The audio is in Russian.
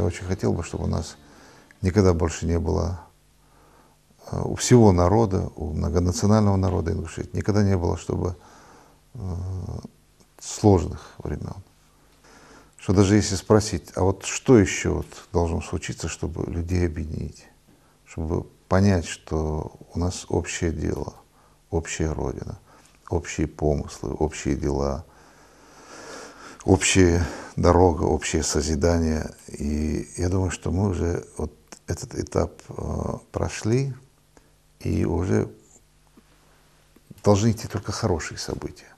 очень хотел бы, чтобы у нас никогда больше не было у всего народа, у многонационального народа Ингушетии, никогда не было, чтобы сложных времен. Что даже если спросить, а вот что еще вот должно случиться, чтобы людей объединить, чтобы понять, что у нас общее дело, общая Родина, общие помыслы, общие дела, общая дорога, общее созидание. И я думаю, что мы уже вот этот этап прошли, и уже должны идти только хорошие события.